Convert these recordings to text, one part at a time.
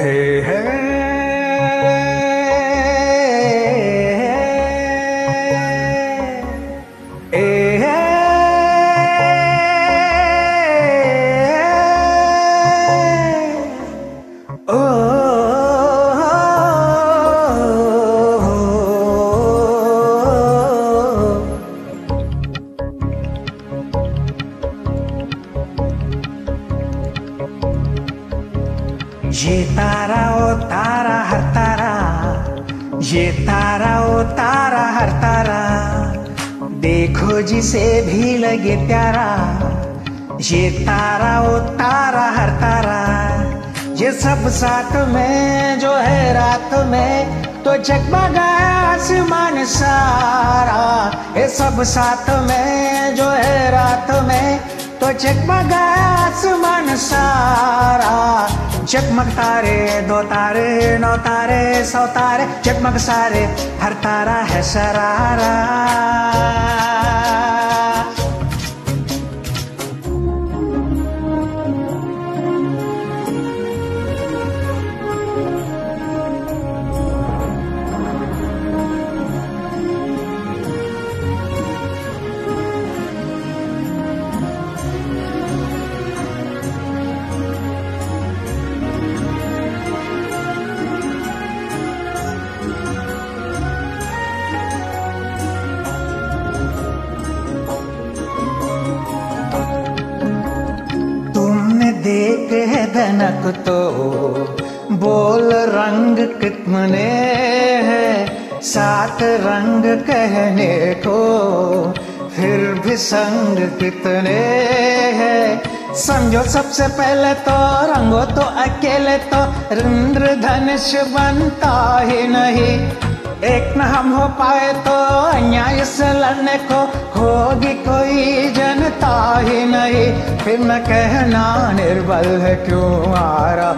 Hey, hey, hey, ये तारा ओ तारा हर तारा, ये तारा ओ तारा हर तारा, देखो जिसे भी लगे प्यारा। ये तारा ओ तारा हर तारा, ये सब साथ में जो है रात में तो जगमगाए आसमान सारा। ये सब साथ में जो है रात में तो जगमगाए आसमान सारा। जगमग तारे, दो तारे, नौ तारे, सौ तारे, जगमग सारे, हर तारा है शरारा। देख है धनक तो बोल रंग कितने हैं, सात रंग कहने को फिर भी संग कितने हैं। समझो सबसे पहले तो रंगो तो अकेले तो इंद्रधनुष बनता ही नहीं। एक न हम हो पाए तो अन्याय से लड़ने को होगी कोई जनता ही नहीं। फिर न कहना निर्बल है क्यों आरा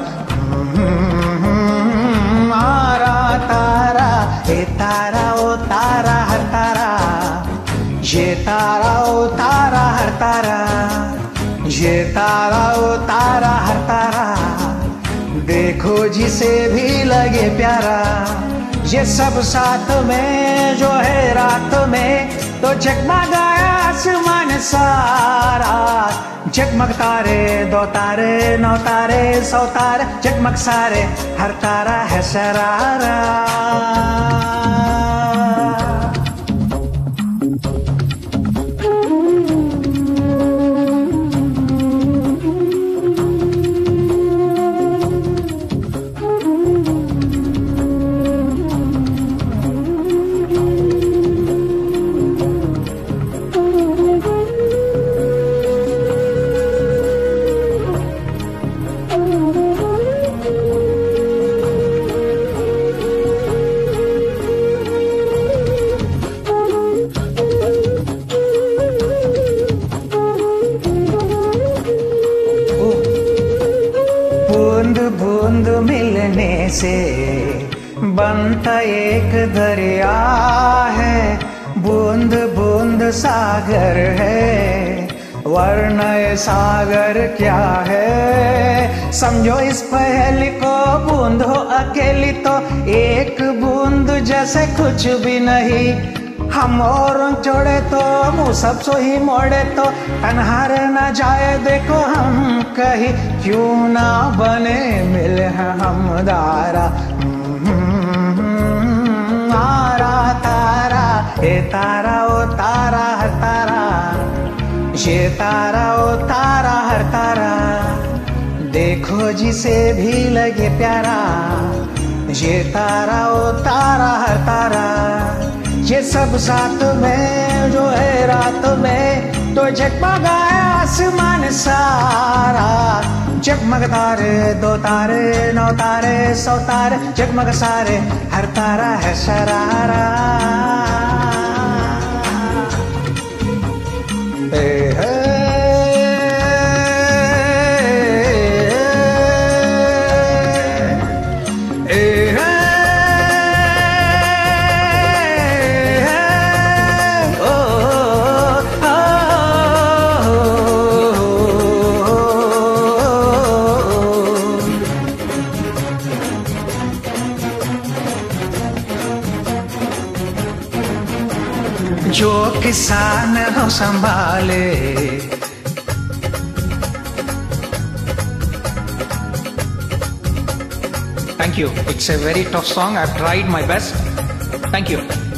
तारा। ये तारा ओ तारा हर तारा, ये तारा ओ तारा हर तारा, ये तारा ओ तारा हर तारा, देखो जिसे भी लगे प्यारा। ये सब साथ में जो है रात में तो जगमगाया आसमान सारा। जगमग तारे, दो तारे, नौ तारे, सौ तारे, जगमग सारे, हर तारा है शरारा। बूंद बूंद मिलने से बनता एक दरिया है, बूंद बूंद सागर है, वरना ये सागर क्या है। समझो इस पहेली को, बूंद हो अकेली तो एक बूंद जैसे कुछ भी नहीं। हम और जोड़े तो मुँह सब सो ही मोड़े तो तन्हार न जाए देखो हम कहीं। क्यों ना बने मिले हैं हम दारा। आरा तारा, ये तारा ओ तारा हर तारा, ये तारा ओ तारा हर तारा, देखो जिसे भी लगे प्यारा। ये तारा ओ तारा हर तारा, ये सब साथ में जो है रात में तो जगमगाया आसमान सारा। जगमग तारे, दो तारे, नौ तारे, सौ तारे, जगमग सारे, हर तारा है शरारा। जो किसान हो संभाले। Thank you. It's a very tough song. I've tried my best. Thank you.